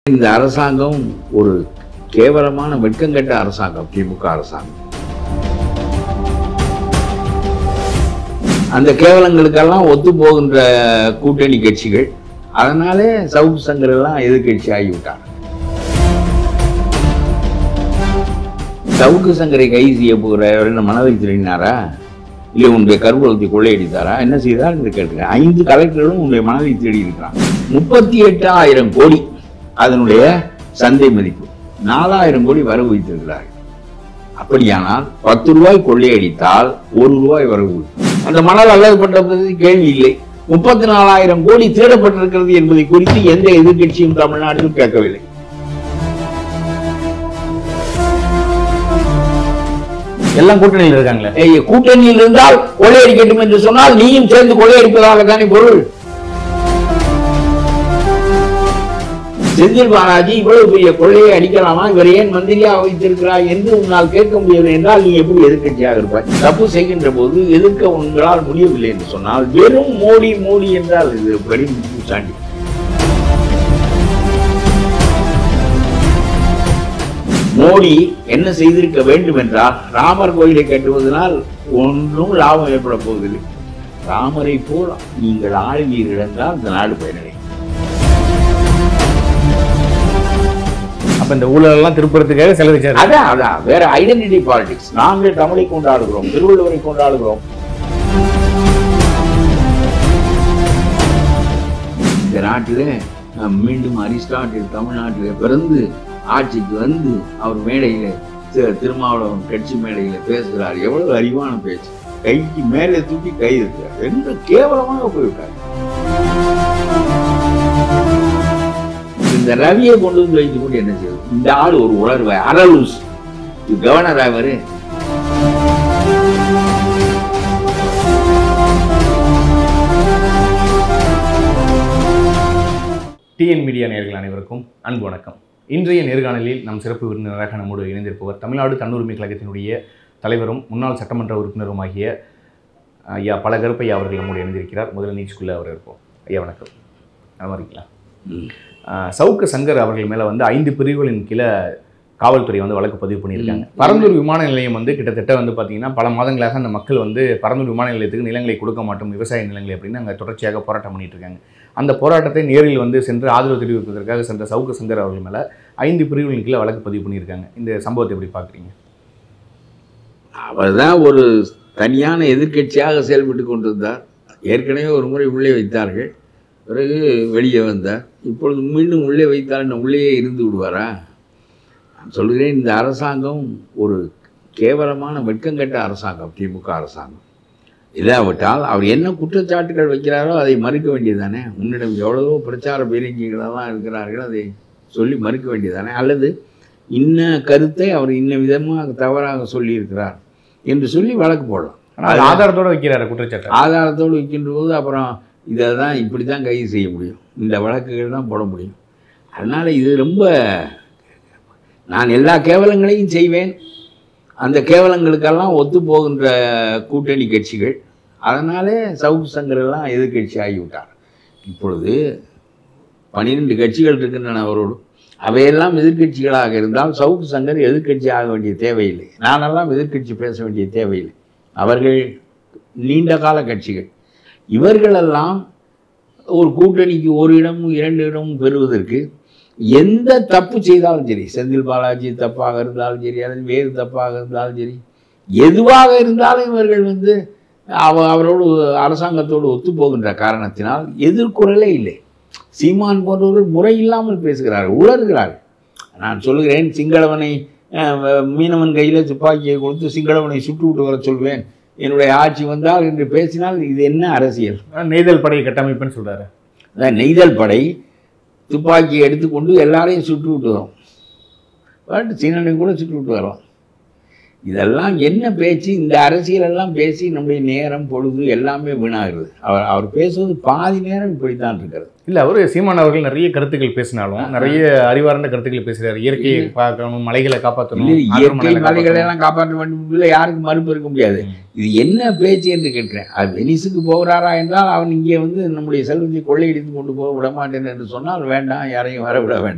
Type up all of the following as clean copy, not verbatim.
இந்த அரசாங்கம் ஒரு கேவலமான வெட்கங்கெட்ட அரசாங்கம். திமுக அரசாங்கம் அந்த கேவலங்களுக்கெல்லாம் ஒத்து போகின்ற கூட்டணி கட்சிகள். அதனாலே சவுக்கு சங்கர் எல்லாம் எதிர்கட்சி ஆகிவிட்டார். சவுக்கு சங்கரை கைது செய்ய போகிற என்ன மனதை திருடினாரா, இல்லை உன்னுடைய கருவூலத்தை கொள்ளையடித்தாரா, என்ன செய்தார் என்று கேட்கிறேன். 5 கலெக்டர்களும் உன்னுடைய மனதை தேடி இருக்கிறான். 38,000 கோடி அதனுடைய சந்தை மதிப்பு, 4,000 கோடி வரவு வைத்திருக்கிறார்கள். அப்படியானால் 10 ரூபாய் கொள்ளையடித்தால் 1 ரூபாய் வரவு. அந்த மணல் அல்லது கேள்வி இல்லை. 34,000 கோடி தேடப்பட்டிருக்கிறது என்பதை குறித்து எந்த எதிர்கட்சியும் தமிழ்நாட்டில் கேட்கவில்லை. எல்லாம் கூட்டணியில் இருக்காங்களே. கூட்டணியில் இருந்தால் கொள்ளையடிக்கட்டும் என்று சொன்னால் நீயும் சேர்ந்து கொள்ளையடிப்பதாக தானே பொருள். செந்தில் பாலாஜி இவ்வளவு பெரிய கொள்ளையை அடிக்கலாமா, இவர் ஏன் மந்திரியாக வைத்திருக்கிறார் என்று உன்னால் கேட்க முடியவில்லை என்றால் நீ எப்படி எதிர்கட்சியாக இருப்பாய்? தப்பு செய்கின்ற போது எதிர்க்க உங்களால் முடியவில்லை என்று சொன்னால் வெறும் மோடி மோடி என்றால் இது வெறும் சாண்டி. மோடி என்ன செய்திருக்க வேண்டும் என்றால், ராமர் கோயிலை கட்டுவதனால் ஒன்றும் லாபம் ஏற்பட போவதில்லை. ராமரை போல் நீங்கள் ஆளுவீர்கள் என்றால் இந்த நாடு பயனடை. அப்ப இந்த ஊழலெல்லாம் திருப்புறதுக்காக செலவழிச்சாரு. அதான் வேற ஐடென்டிட்டி பாலிடிக்ஸ். நாங்கள் தமிழை கொண்டாடுகிறோம், திருவள்ளுவரை கொண்டாடுகிறோம். இந்த நாட்டிலே மீண்டும் அரிஸ்டாட்டில் தமிழ்நாட்டிலே பிறந்து ஆட்சிக்கு வந்து அவர் மேடையில திருமாவளவன் கட்சி மேடையில பேசுகிறார். எவ்வளவு அறிவான பேச்சு. கைக்கு மேலே தூக்கி கை இருக்கிறார். என்ன கேவலமாக போய்விட்டார். இந்த ரவியை கொண்டு வந்து வைத்துக் கொண்டு என்ன செய்வது? இந்த ஆள் ஒரு உணர்வை அரலூஸ் கவர்னர் ஆவாரு. டிஎன் மீடியா நேயர்கள் அனைவருக்கும் அன்பு வணக்கம். இன்றைய நேர்காணலில் நம் சிறப்பு விருந்தினராக நம்மோடு இணைந்திருப்பவர் தமிழ்நாடு தன்னுரிமை கழகத்தினுடைய தலைவரும் முன்னாள் சட்டமன்ற உறுப்பினருமாகிய ஐயா பழகர அவர்கள் நம்மோடு இணைந்திருக்கிறார். முதல் நிகழ்ச்சிக்குள்ளே அவர் இருப்போம். ஐயா வணக்கம். நல்லா இருக்கலாம். சவுக்கு சங்கர் அவர்கள் மேலே வந்து 5 பிரிவுகளின் கீழே காவல்துறை வந்து வழக்கு பதிவு பண்ணியிருக்காங்க. பரந்தூர் விமான நிலையம் வந்து கிட்டத்தட்ட வந்து பார்த்தீங்கன்னா பல மாதங்களாக அந்த மக்கள் வந்து பரந்தூர் விமான நிலையத்துக்கு நிலங்களை கொடுக்க மாட்டோம், விவசாய நிலங்களை அப்படின்னு அங்கே தொடர்ச்சியாக போராட்டம் பண்ணிட்டு இருக்காங்க. அந்த போராட்டத்தை நேரில் வந்து சென்று ஆதரவு தெரிவிப்பதற்காக சென்ற சவுக்கு சங்கர் அவர்கள் மேலே 5 பிரிவுகளின் கீழே வழக்கு பதிவு பண்ணியிருக்காங்க. இந்த சம்பவத்தை எப்படி பார்க்குறீங்க? அவர் தான் ஒரு தனியான எதிர்கட்சியாக செயல்பட்டு கொண்டிருந்தார். ஏற்கனவே ஒரு முறை உள்ளே வைத்தார்கள், பிறகு வெளியே வந்தார். இப்பொழுது மீண்டும் உள்ளே வைத்தால் உள்ளேயே இருந்து விடுவாரா? நான் சொல்கிறேன், இந்த அரசாங்கம் ஒரு கேவலமான வெட்கங்கெட்ட அரசாங்கம். திமுக அரசாங்கம் இல்லாவிட்டால் அவர் என்ன குற்றச்சாட்டுகள் வைக்கிறாரோ அதை மறுக்க வேண்டியதானே. உன்னிடம் எவ்வளவோ பிரச்சார பீரங்கிகளெல்லாம் இருக்கிறார்கள், அதை சொல்லி மறுக்க வேண்டியதானே. அல்லது இன்ன கருத்தை அவர் இன்ன விதமாக தவறாக சொல்லியிருக்கிறார் என்று சொல்லி வழக்கு போடலாம். ஆனால் ஆதாரத்தோடு வைக்கிறார் குற்றச்சாட்டு. ஆதாரத்தோடு வைக்கின்ற போது அப்புறம் இதை தான் இப்படி தான் கைது செய்ய முடியும், இந்த வழக்குகள் தான் போட முடியும். அதனால் இது ரொம்ப, நான் எல்லா கேவலங்களையும் செய்வேன், அந்த கேவலங்களுக்கெல்லாம் ஒத்து போகின்ற கூட்டணி கட்சிகள். அதனாலே சவுக்கு சங்கர் எல்லாம் எதிர்கட்சி ஆகிவிட்டார். இப்பொழுது 12 கட்சிகள் இருக்கின்றன அவரோடு. அவையெல்லாம் எதிர்கட்சிகளாக இருந்தால் சவுக்கு சங்கர் எதிர்கட்சி ஆக வேண்டிய தேவையில்லை. நானெல்லாம் எதிர்கட்சி பேச வேண்டிய தேவையில்லை. அவர்கள் நீண்ட கால கட்சிகள். இவர்களெல்லாம் ஒரு கூட்டணிக்கு 1 இடமும் 2 இடமும் பெறுவதற்கு எந்த தப்பு செய்தாலும் சரி, செந்தில் பாலாஜி தப்பாக இருந்தாலும் சரி, அல்லது வேறு தப்பாக இருந்தாலும் சரி, எதுவாக இருந்தாலும் இவர்கள் வந்து அவரோடு அரசாங்கத்தோடு ஒத்து போகின்ற காரணத்தினால் எதிர்குறலே இல்லை. சீமான் போன்றவர்கள் முறை இல்லாமல் பேசுகிறார்கள், உளறுகிறார்கள். நான் சொல்லுகிறேன், சிங்களவனை மீனவன் கையில் துப்பாக்கியை கொடுத்து சிங்களவனை சுட்டு விட்டு வர சொல்வேன் என்னுடைய ஆட்சி வந்தால் என்று பேசினால் இது என்ன அரசியல்? நெய்தல் படை கட்டமைப்புன்னு சொல்கிறாரு. அதான் நெய்தல் படை துப்பாக்கியை எடுத்துக்கொண்டு எல்லாரையும் சுட்டு விட்டு வரும், பட் சீனனையும் கூட சுட்டு விட்டு வரோம். இதெல்லாம் என்ன பேச்சு? இந்த அரசியலெல்லாம் பேசி நம்முடைய நேரம் பொழுது எல்லாமே வீணாகிறது. அவர் பேசுவது பாதி நேரம் இப்படித்தான் இருக்கிறது. இல்லை, அவர் சீமான் அவர்கள் நிறைய கருத்துக்கள் பேசினாலும் நிறைய அறிவார்ந்த கருத்துக்கள் பேசுகிறார். இயற்கையை பார்க்கணும், மலைகளை காப்பாற்றணும், இயற்கை மலைகளை எல்லாம் காப்பாற்ற வேண்டும், யாருக்கும் மறுப்பு இருக்க முடியாது. இது என்ன பேச்சு என்று கேட்கிறேன். அது வெனிஸுக்கு போகிறாரா என்றால் அவன் இங்கே வந்து நம்முடைய செல்வத்தை கொள்ளையடித்து கொண்டு போக விடமாட்டேன் என்று சொன்னால் வேண்டாம், யாரையும் வரவிட வேண்டாம்,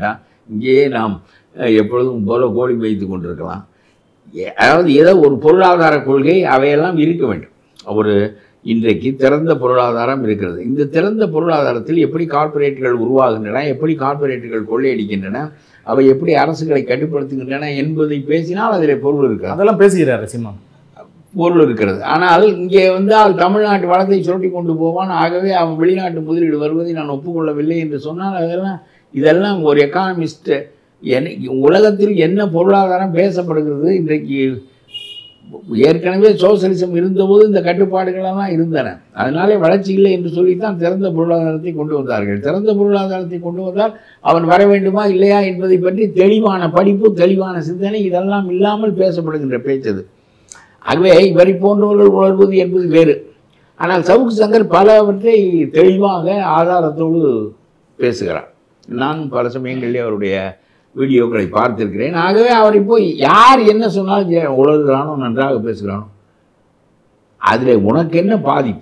இங்கேயே நாம் எப்பொழுதும் போல கோழி வைத்து கொண்டிருக்கலாம். அதாவது ஏதோ ஒரு பொருளாதார கொள்கை அவையெல்லாம் இருக்க வேண்டும். ஒரு இன்றைக்கு திறந்த பொருளாதாரம் இருக்கிறது. இந்த திறந்த பொருளாதாரத்தில் எப்படி கார்ப்பரேட்டுகள் உருவாகின்றன, எப்படி கார்ப்பரேட்டுகள் கொள்ளையடிக்கின்றன, அவை எப்படி அரசுகளை கட்டுப்படுத்துகின்றன என்பதை பேசினால் அதில் பொருள் இருக்கிறது. அதெல்லாம் பேசுகிறார் சீமான். பொருள் இருக்கிறது. ஆனால் இங்கே வந்தால் தமிழ்நாட்டு வளத்தை சுரட்டி கொண்டு போவான். ஆகவே அவன் வெளிநாட்டு முதலீடு வருவதை நான் ஒப்புக்கொள்ளவில்லை என்று சொன்னால் இதெல்லாம் ஒரு எக்கானமிஸ்ட் உலகத்தில் என்ன பொருளாதாரம் பேசப்படுகிறது. இன்றைக்கு ஏற்கனவே சோசலிசம் இருந்தபோது இந்த கட்டுப்பாடுகளெல்லாம் இருந்தன. அதனாலே வளர்ச்சி இல்லை என்று சொல்லித்தான் திறந்த பொருளாதாரத்தை கொண்டு வந்தார்கள். திறந்த பொருளாதாரத்தை கொண்டு வந்தால் அவன் வர வேண்டுமா இல்லையா என்பதை பற்றி தெளிவான படிப்பு, தெளிவான சிந்தனை இதெல்லாம் இல்லாமல் பேசப்படுகின்ற பேச்சது. ஆகவே இவரை போன்றவர்கள் உணர்வது என்பது வேறு. ஆனால் சவுக்கு சங்கர் பலவற்றை தெளிவாக ஆதாரத்தோடு பேசுகிறார். நான் பல சமயங்களிலே அவருடைய வீடியோக்களை பார்த்திருக்கிறேன். ஆகவே அவரை போய் யார் என்ன சொன்னாலும் உலகிறானோ, நன்றாக பேசுகிறானோ, அதில் உனக்கு என்ன பாதிப்பு?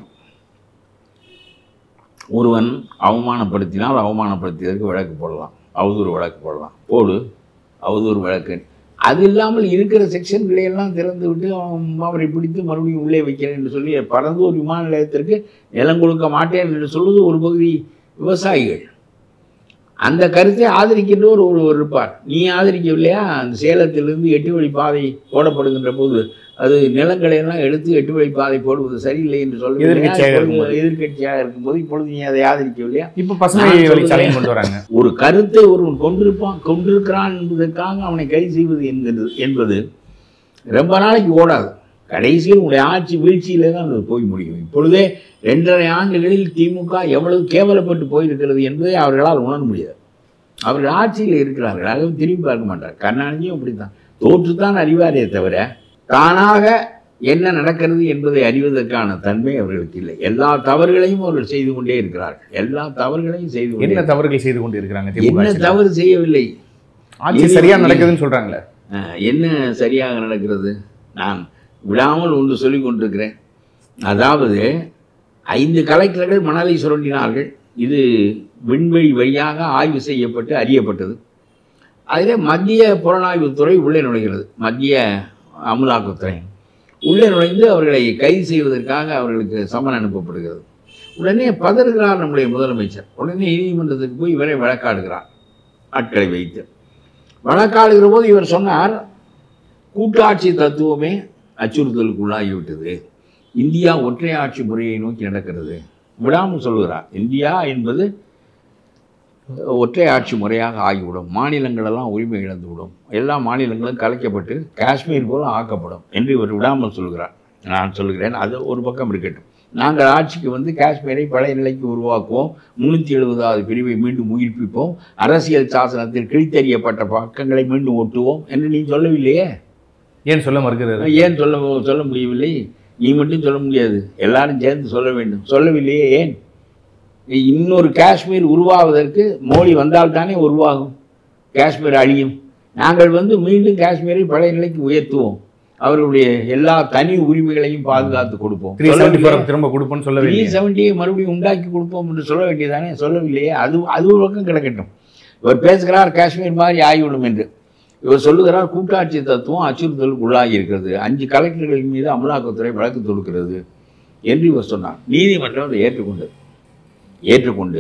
ஒருவன் அவமானப்படுத்தினால் அவமானப்படுத்தியதற்கு வழக்கு போடலாம், அவதூறு வழக்கு போடலாம், போடு அவதூறு வழக்கு. அது இல்லாமல் இருக்கிற செக்ஷன்களையெல்லாம் திறந்து விட்டு அவரை பிடித்து மறுபடியும் உள்ளே வைக்கிறேன் என்று சொல்லி பரந்தூர் விமான நிலையத்திற்கு நிலம் கொடுக்க மாட்டேன் என்று சொல்வது ஒரு பகுதி விவசாயிகள். அந்த கருத்தை ஆதரிக்கின்றவர் ஒருவர் இருப்பார். நீ ஆதரிக்கவில்லையா? அந்த சேலத்திலிருந்து 8 வழி பாதை போடப்படுகின்ற போது அது நிலங்களை எல்லாம் எடுத்து 8 வழி பாதை போடுவது சரியில்லை என்று சொல்ல எதிர்கட்சியாக இருக்கும்போது இப்பொழுது நீ அதை ஆதரிக்கவில்லையா? இப்போ பசுமை கொண்டு வராங்க. ஒரு கருத்தை ஒருவன் கொண்டிருக்கிறான் என்பதற்காக அவனை கைது செய்வது என்பது ரொம்ப நாளைக்கு ஓடாது. கடைசியில் உங்களுடைய ஆட்சி வீழ்ச்சியிலே தான் அது போய் முடியும். இப்பொழுதே 2.5 ஆண்டுகளில் திமுக எவ்வளவு கேவலப்பட்டு போயிருக்கிறது என்பதை அவர்களால் உணர முடியாது. அவர்கள் ஆட்சியில் இருக்கிறார்கள், ஆகவே திரும்பி பார்க்க மாட்டார். கருணாநிதியும் அப்படித்தான், தோற்றுத்தான் அறிவாரே தவிர தானாக என்ன நடக்கிறது என்பதை அறிவதற்கான தன்மை அவர்களுக்கு இல்லை. எல்லா தவறுகளையும் அவர்கள் செய்து கொண்டே இருக்கிறார்கள். எல்லா தவறுகளையும் செய்து கொண்டே. என்ன தவறுகள் செய்து கொண்டு இருக்கிறாங்க? என்ன தவறு செய்யவில்லை? ஆட்சி சரியாக நடக்குதுன்னு சொல்றாங்களே. என்ன சரியாக நடக்கிறது? நான் விடாமல் ஒன்று சொல்லிக் கொண்டிருக்கிறேன். அதாவது 5 கலெக்டர்கள் மணலை சுரண்டினார்கள். இது விண்வெளி வழியாக ஆய்வு செய்யப்பட்டு அறியப்பட்டது. அதில் மத்திய புலனாய்வுத்துறை உள்ளே நுழைகிறது. மத்திய அமலாக்கத்துறை உள்ளே நுழைந்து அவர்களை கைது செய்வதற்காக அவர்களுக்கு சம்மன் அனுப்பப்படுகிறது. உடனே பதறுகிறார் நம்முடைய முதலமைச்சர். உடனே நீதிமன்றத்துக்கு போய் இவரை வழக்காடுகிறார். ஆட்களை வைத்து வழக்காடுகிற போது இவர் சொன்னார், கூட்டாட்சி தத்துவமே அச்சுறுத்தலுக்குள்ளாகிவிட்டது, இந்தியா ஒற்றை ஆட்சி முறையை நோக்கி நடக்கிறது. விடாமல் சொல்கிறார், இந்தியா என்பது ஒற்றை ஆட்சி முறையாக ஆகிவிடும், மாநிலங்களெல்லாம் உரிமை இழந்துவிடும், எல்லா மாநிலங்களும் கலைக்கப்பட்டு காஷ்மீர் போல ஆக்கப்படும் என்று இவர் விடாமல் சொல்கிறார். நான் சொல்கிறேன், அது ஒரு பக்கம் இருக்கட்டும். நாங்கள் ஆட்சிக்கு வந்து காஷ்மீரை பழைய நிலைக்கு உருவாக்குவோம், 370வது பிரிவை மீண்டும் உயிர்ப்பிப்போம், அரசியல் சாசனத்தில் கிழித்தறியப்பட்ட பக்கங்களை மீண்டும் ஒட்டுவோம் என்று நீ சொல்லவில்லையே. ஏன் சொல்ல மறுக்கிறது? ஏன் சொல்ல முடியவில்லை? நீ மட்டும் சொல்ல முடியாது, எல்லாரும் சேர்ந்து சொல்ல வேண்டும். சொல்லவில்லையே. ஏன்? இன்னொரு காஷ்மீர் உருவாவதற்கு மோடி வந்தால்தானே உருவாகும். காஷ்மீர் அழியும். நாங்கள் வந்து மீண்டும் காஷ்மீரை பழைய நிலைக்கு உயர்த்துவோம், அவர்களுடைய எல்லா தனி உரிமைகளையும் பாதுகாத்து கொடுப்போம், திரும்ப கொடுப்போம் சொல்ல 370 மறுபடியும் உண்டாக்கி கொடுப்போம் என்று சொல்ல வேண்டியதானே. சொல்லவில்லையே. அது ஒரு பக்கம் கிடக்கட்டும். இவர் பேசுகிறார் காஷ்மீர் மாதிரி ஆகிவிடும் என்று. இவர் சொல்லுகிறார் கூட்டாட்சி தத்துவம் அச்சுறுத்தலுக்கு உள்ளாகி இருக்கிறது, 5 கலெக்டர்களின் மீது அமலாக்கத்துறை வழக்கு தொடுக்கிறது என்று இவர் சொன்னார். நீதிமன்றம் அதை ஏற்றுக்கொண்டு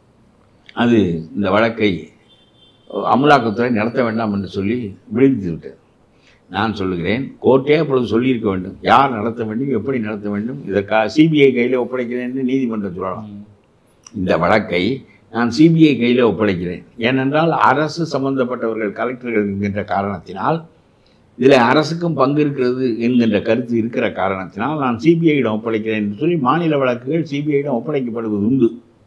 அது இந்த வழக்கை அமலாக்கத்துறை நடத்த வேண்டாம் என்று சொல்லி விடுவித்து விட்டது. நான் சொல்லுகிறேன், கோர்ட்டே அப்பொழுது சொல்லியிருக்க வேண்டும், யார் நடத்த வேண்டும், எப்படி நடத்த வேண்டும், இதற்காக சிபிஐ கையில் ஒப்படைக்கிறேன் என்று நீதிமன்றம் சொல்லலாம். இந்த வழக்கை நான் சிபிஐ கையில் ஒப்படைக்கிறேன். ஏனென்றால் அரசு சம்பந்தப்பட்டவர்கள் கலெக்டர்கள் என்கின்ற காரணத்தினால், இதில் அரசுக்கும் பங்கு இருக்கிறது என்கின்ற கருத்து இருக்கிற காரணத்தினால் நான் சிபிஐயிடம் ஒப்படைக்கிறேன் என்று சொல்லி மாநில வழக்குகள் சிபிஐயிடம் ஒப்படைக்கப்படுவது உண்டு.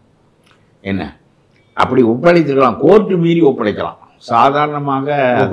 என்ன அப்படி ஒப்படைத்துக்கலாம், கோர்ட்டு மீறி ஒப்படைக்கலாம், சாதாரணமாக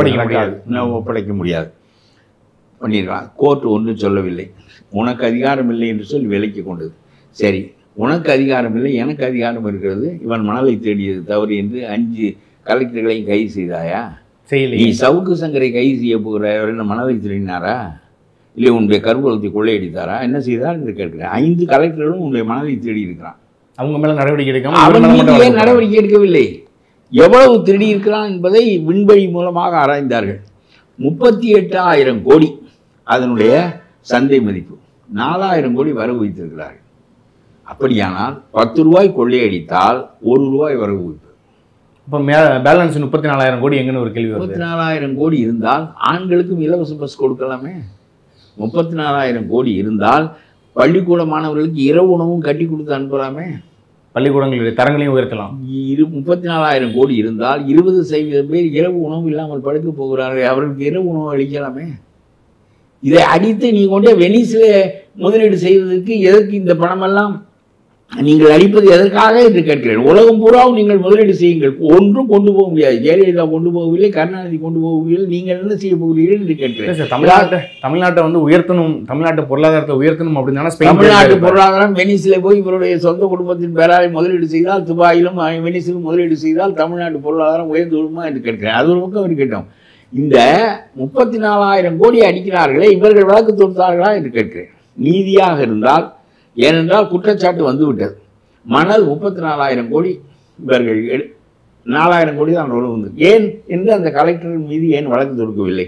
ஒப்படைக்க முடியாது பண்ணியிருக்கலாம். கோர்ட்டு ஒன்றும் சொல்லவில்லை, உனக்கு அதிகாரம் இல்லை என்று சொல்லி விலக்கி கொண்டது. சரி, உனக்கு அதிகாரம் இல்லை, எனக்கு அதிகாரம் இருக்கிறது, இவன் மணலை தேடியது தவறு என்று 5 கலெக்டர்களையும் கைது செய்தாயா? நீ சவுக்கு சங்கரை கைது செய்ய போகிற என்ன மணலை திருடினாரா, இல்லை உன்னுடைய கருவூலத்தை கொள்ளையடித்தாரா, என்ன செய்தார் என்று கேட்கிறேன். 5 கலெக்டர்களும் உன்னுடைய மணலை தேடி இருக்கிறான். அவங்க மேலே நடவடிக்கை எடுக்காம நடவடிக்கை எடுக்கவில்லை. எவ்வளவு திருடி இருக்கிறான் என்பதை விண்வெளி மூலமாக ஆராய்ந்தார்கள். 38,000 கோடி அதனுடைய சந்தை மதிப்பு, 4,000 கோடி வரவு வைத்திருக்கிறார்கள். அப்படியானால் 10 ரூபாய் கொள்ளையடித்தால் 1 ரூபாய் வரவு வைப்பு. இப்போ பேலன்ஸ் 34,000 கோடி எங்கன்னு ஒரு கேள்வி வருது. 34,000 கோடி இருந்தால் ஆண்களுக்கும் இலவச பஸ் கொடுக்கலாமே. 34,000 கோடி இருந்தால் பள்ளிக்கூட மாணவர்களுக்கு இரவு உணவும் கட்டி கொடுத்து அனுப்பலாமே. பள்ளிக்கூடங்களுடைய தரங்களையும் உயர்த்தலாம். 34,000 கோடி இருந்தால் 20% பேர் இரவு உணவு இல்லாமல் படுக்க போகிறார்கள். அவர்களுக்கு இரவு உணவு அளிக்கலாமே. இதை அடித்து நீ கொண்டே வெனிஸில் முதலீடு செய்வதற்கு எதற்கு இந்த பணமெல்லாம் நீங்கள் அளிப்பது எதற்காக என்று கேட்கிறேன். உலகம் பூராவும் நீங்கள் முதலீடு செய்யுங்கள், ஒன்றும் கொண்டு போக முடியாது. ஜெயலலிதா கொண்டு போகவில்லை, கருணாநிதி கொண்டு போகவில்லை, நீங்கள் என்ன செய்ய போகிறீர்கள் என்று கேட்கிறேன். தமிழ்நாட்டை வந்து உயர்த்தணும், தமிழ்நாட்டு பொருளாதாரத்தை உயர்த்தணும் அப்படின்னா தமிழ்நாட்டு பொருளாதாரம் வெனிஸில் போய் இவருடைய சொந்த குடும்பத்தின் பேரால் முதலீடு செய்தால், துபாயிலும் வெனிஸிலும் முதலீடு செய்தால் தமிழ்நாட்டு பொருளாதாரம் உயர்ந்து விடுமா என்று கேட்கிறேன். அது ஒரு பக்கம் இருக்கட்டும். இந்த 34,000 கோடி அடிக்கிறார்களே, இவர்கள் வழக்கு தொடுத்தார்களா என்று கேட்கிறேன். நீதியாக இருந்தால், ஏனென்றால் குற்றச்சாட்டு வந்துவிட்டது. மணல் 34,000 கோடி, இவர்கள் 4,000 கோடி தான் வந்து ஏன் என்று அந்த கலெக்டர் மீது ஏன் வழக்கு தொடுக்கவில்லை?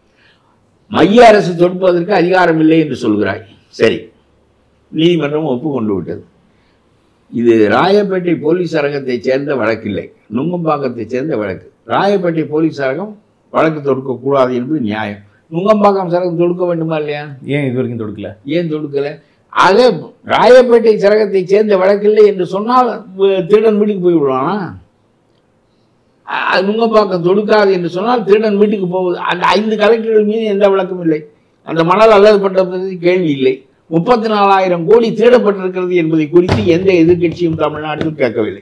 மைய அரசு தொடுப்பதற்கு அதிகாரம் இல்லை என்று சொல்கிறாய். சரி, நீதிமன்றம் ஒப்புக்கொண்டு விட்டது. இது ராயப்பேட்டை போலீஸ் அரங்கத்தைச் சேர்ந்த வழக்கில்லை, நுங்கம்பாக்கத்தைச் சேர்ந்த வழக்கு. ராயப்பேட்டை போலீஸ் அரங்கம் வழக்கு தொடுக்கக்கூடாது என்பது நியாயம். நுங்கம்பாக்கம் சரகம் தொடுக்க வேண்டுமா இல்லையா? ஏன் இது வரைக்கும் தொடுக்கல? ஏன் தொடுக்கலை? ஆக ராயப்பேட்டை சரகத்தை சேர்ந்த வழக்கில்லை என்று சொன்னால் திருடன் வீட்டுக்கு போய் விடுவானா? நுங்கம்பாக்கம் தொடுக்காது என்று சொன்னால் திருடன் வீட்டுக்கு போகுது. அந்த 5 கலெக்டர்கள் மீது எந்த வழக்கும் இல்லை. அந்த மணல் அல்லது கேள்வி இல்லை. 34,000 கோடி திருடப்பட்டிருக்கிறது என்பதை குறித்து எந்த எதிர்கட்சியும் தமிழ்நாட்டில் கேட்கவில்லை.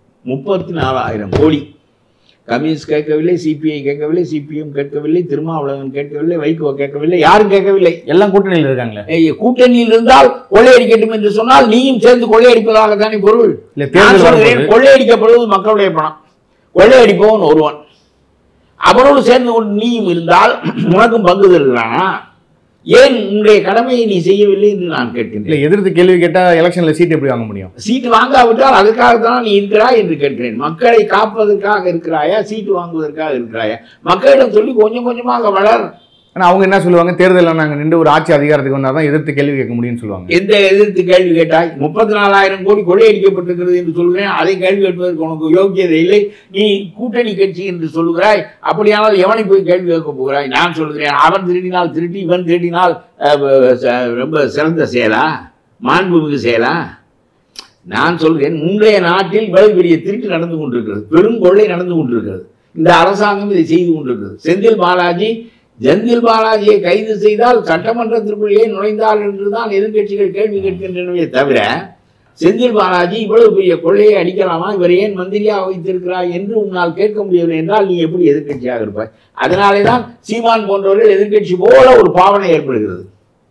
34,000 கோடி கம்யூனிஸ்ட் கேட்கவில்லை, சிபிஐ கேட்கவில்லை, சிபிஎம் கேட்கவில்லை, திருமாவளவன் கேட்கவில்லை, வைகோ கேட்கவில்லை, யாரும் கேட்கவில்லை. எல்லாம் கூட்டணியில் இருக்காங்க. கூட்டணியில் இருந்தால் கொள்ளையடிக்கட்டும் என்று சொன்னால் நீயும் சேர்ந்து கொள்ளையடிப்பதாக தானே பொருள். கொள்ளையடிக்கப்படுவது மக்களுடைய பணம், கொள்ளையடிப்பவன் ஒருவன், அவனோடு சேர்ந்து கொண்டு நீயும் இருந்தால் உனக்கும் பங்கு தருகிறானா? ஏன் உன்னுடைய கடமையை நீ செய்யவில்லை என்று நான் கேட்கிறேன். எதிர்த்து கேள்வி கேட்டால் எலெக்ஷன்ல சீட் எப்படி வாங்க முடியும்? சீட்டு வாங்காவிட்டால் அதுக்காகத்தான் நீ இருக்கிறாய் என்று கேட்கிறேன். மக்களை காப்பதற்காக இருக்கிறாயா, சீட்டு வாங்குவதற்காக இருக்கிறாயா? மக்களிடம் சொல்லி கொஞ்சம் கொஞ்சமாக வளர். ஆனால் அவங்க என்ன சொல்லுவாங்க, தேர்தலில் நாங்கள் நின்று ஒரு ஆட்சி அதிகாரத்துக்கு வந்தால் தான் எதிர்த்து கேள்வி கேட்க முடியும்னு சொல்லுவாங்க. எந்த எதிர்த்து கேள்வி கேட்டாய்? 34,000 கோடி கொள்ளையடிக்கப்பட்டிருக்கிறது என்று சொல்கிறேன், அதை கேள்வி கேட்பதற்கு உனக்கு யோக்கியதை இல்லை. நீ கூட்டணி கட்சி என்று சொல்கிறாய். அப்படியானால் எவனை போய் கேள்வி கேட்க போகிறாய்? நான் சொல்கிறேன், அவன் திருடினால் திருட்டி, இவன் திருடினால் ரொம்ப சிறந்த செயலா, மாண்புமிகு செயலா? நான் சொல்கிறேன், முந்தைய நாட்டில் இவ்வளவு பெரிய திருட்டு நடந்து கொண்டிருக்கிறது, பெரும் கொள்ளை நடந்து கொண்டிருக்கிறது. இந்த அரசாங்கம் இதை செய்து கொண்டிருக்கிறது. செந்தில் பாலாஜியை கைது செய்தால் சட்டமன்றத்திற்குள்ளே நுழைந்தார் என்றுதான் எதிர்கட்சிகள் கேள்வி கேட்கின்றனவே தவிர, செந்தில் பாலாஜி இவ்வளவு பெரிய கொள்ளையை அடிக்கலாமா, இவர் ஏன் மந்திரியாக வைத்திருக்கிறாய் என்று உன்னால் கேட்க முடியவில்லை என்றால் நீ எப்படி எதிர்கட்சியாக இருப்பாய்? அதனாலே தான் சீமான் போன்றவர்கள் எதிர்கட்சி போல ஒரு பாவனை ஏற்படுகிறது.